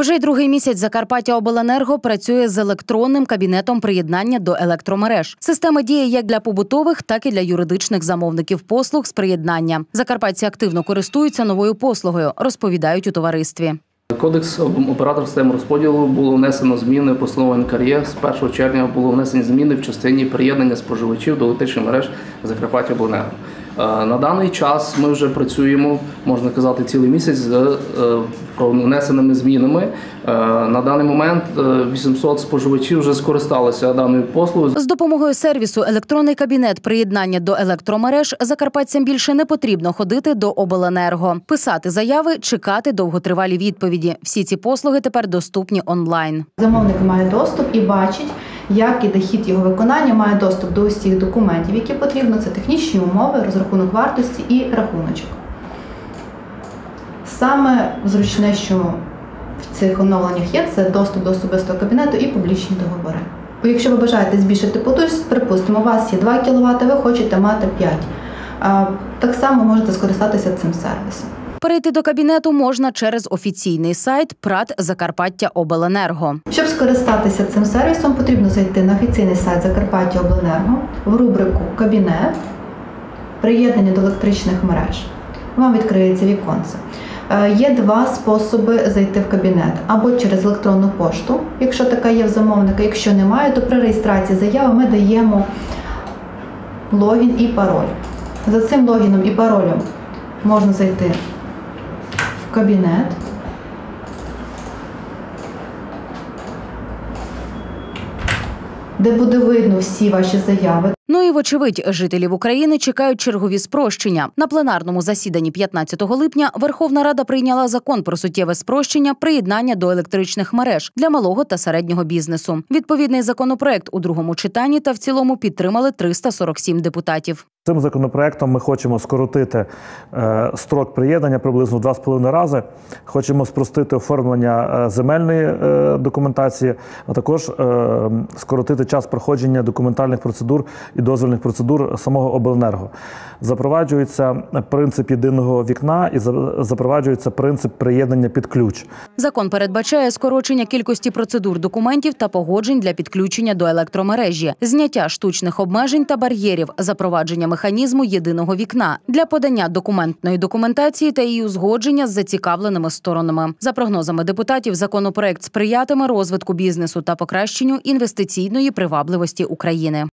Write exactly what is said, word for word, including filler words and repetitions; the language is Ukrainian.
Вже й другий місяць Закарпаттяобленерго працює з електронним кабінетом приєднання до електромереж. Система діє як для побутових, так і для юридичних замовників послуг з приєднання. Закарпатці активно користуються новою послугою, розповідають у товаристві. Кодекс оператор системи розподілу було внесено зміни по постанові ен ка ер є. З першого червня було внесені зміни в частині приєднання споживачів до електричних мереж Закарпаттяобленерго. На даний час ми вже працюємо, можна казати, цілий місяць з внесеними змінами. На даний момент вісімсот споживачів вже скористалися даною послугою. З допомогою сервісу «Електронний кабінет приєднання до електромереж» закарпатцям більше не потрібно ходити до обленерго, писати заяви, чекати довготривалі відповіді. Всі ці послуги тепер доступні онлайн. Замовник має доступ і бачить, як іде хід його виконання, має доступ до усіх документів, які потрібно. Це технічні умови, розрахунок вартості і рахуночок. Саме зручне, що в цих оновленнях є, це доступ до особистого кабінету і публічні договори. Якщо ви бажаєте збільшити потужність, припустимо, у вас є два кіловати, ви хочете мати п'ять. Так само можете скористатися цим сервісом. Перейти до кабінету можна через офіційний сайт ПРАТ Закарпаттяобленерго. Щоб скористатися цим сервісом, потрібно зайти на офіційний сайт Закарпаттяобленерго в рубрику «Кабінет», «Приєднання до електричних мереж». Вам відкриється віконце. Є два способи зайти в кабінет. Або через електронну пошту, якщо така є в замовника. Якщо немає, то при реєстрації заяви ми даємо логін і пароль. За цим логіном і паролем можна зайти в кабінет. Де буде видно всі ваші заяви. Ну і, вочевидь, жителів України чекають чергові спрощення. На пленарному засіданні п'ятнадцятого липня Верховна Рада прийняла закон про суттєве спрощення приєднання до електричних мереж для малого та середнього бізнесу. Відповідний законопроект у другому читанні та в цілому підтримали триста сорок сім депутатів. Цим законопроектом ми хочемо скоротити е, строк приєднання приблизно в два з половиною рази. Хочемо спростити оформлення е, земельної е, документації, а також е, скоротити час проходження документальних процедур і дозвільних процедур самого обленерго. Запроваджується принцип єдиного вікна і запроваджується принцип приєднання під ключ. Закон передбачає скорочення кількості процедур документів та погоджень для підключення до електромережі, зняття штучних обмежень та бар'єрів, запровадження механізму єдиного вікна для подання документної документації та її узгодження з зацікавленими сторонами. За прогнозами депутатів, законопроект сприятиме розвитку бізнесу та покращенню інвестиційної привабливості України.